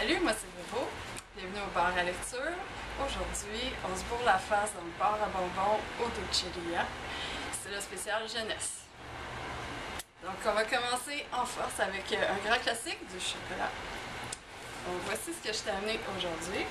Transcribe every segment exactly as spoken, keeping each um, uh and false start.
Salut, moi c'est Véro. Bienvenue au bar à lecture. Aujourd'hui, on se bourre la face dans le bar à bonbons au Dolceria. C'est le spécial jeunesse. Donc on va commencer en force avec un grand classique, du chocolat. Donc voici ce que je t'ai amené aujourd'hui.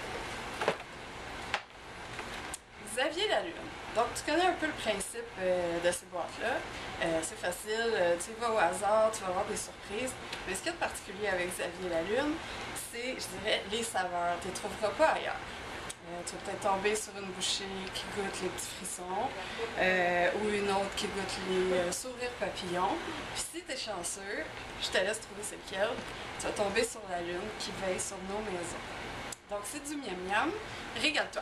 Xavier Lalune. Donc tu connais un peu le principe euh, de ces boîtes-là. Euh, c'est facile, euh, tu y vas au hasard, tu vas avoir des surprises. Mais ce qu'il y a de particulier avec Xavier Lalune, c'est, je dirais, les saveurs. Tu ne les trouveras pas ailleurs. Euh, tu vas peut-être tomber sur une bouchée qui goûte les petits frissons euh, ou une autre qui goûte les euh, sourires papillons. Puis si tu es chanceux, je te laisse trouver c'est lequel, tu vas tomber sur la lune qui veille sur nos maisons. Donc c'est du miam miam. Régale-toi.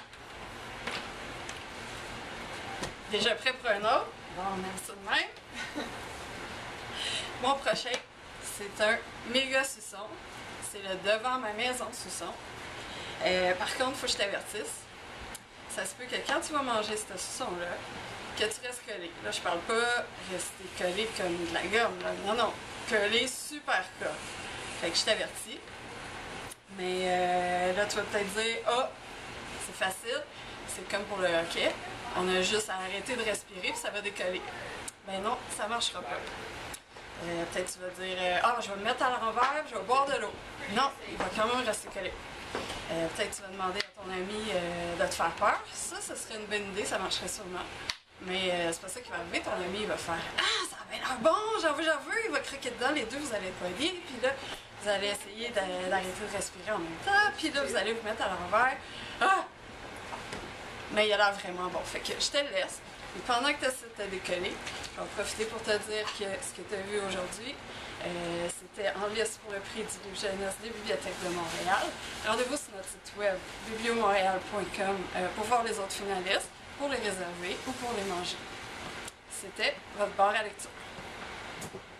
Déjà prêt pour un autre? Bon, on aime ça de même. Mon prochain, c'est un méga suçon. C'est le devant ma maison suçon. Euh, par contre, il faut que je t'avertisse. Ça se peut que quand tu vas manger ce suçon-là, que tu restes collé. Là, je parle pas rester collé comme de la gomme. Là. Non, non. Collé super collé. Fait que je t'avertis. Mais euh, là, tu vas peut-être dire, ah, oh, c'est facile. C'est comme pour le hockey. On a juste à arrêter de respirer puis ça va décoller. Ben non, ça marchera pas. Euh, Peut-être tu vas dire ah, je vais me mettre à l'envers, je vais boire de l'eau. Non, il va quand même rester collé. Euh, Peut-être tu vas demander à ton ami euh, de te faire peur. Ça, ce serait une bonne idée, ça marcherait sûrement. Mais euh, c'est pas ça qui va arriver. Ton ami, il va faire ah, ça va l'air bon, j'en veux, j'en veux. Il va croquer dedans, les deux, vous allez être poignés. Puis là, vous allez essayer d'arrêter de respirer en même temps. Puis là, vous allez vous mettre à l'envers. Ah! Mais il a l'air vraiment bon. Fait que je te le laisse. Et pendant que tu essaies de te décoller, je vais en profiter pour te dire que ce que tu as vu aujourd'hui, euh, c'était en lice pour le prix du livre jeunesse des Bibliothèques de Montréal. Rendez-vous sur notre site web biblio montréal point com euh, pour voir les autres finalistes, pour les réserver ou pour les manger. C'était votre bar à lecture.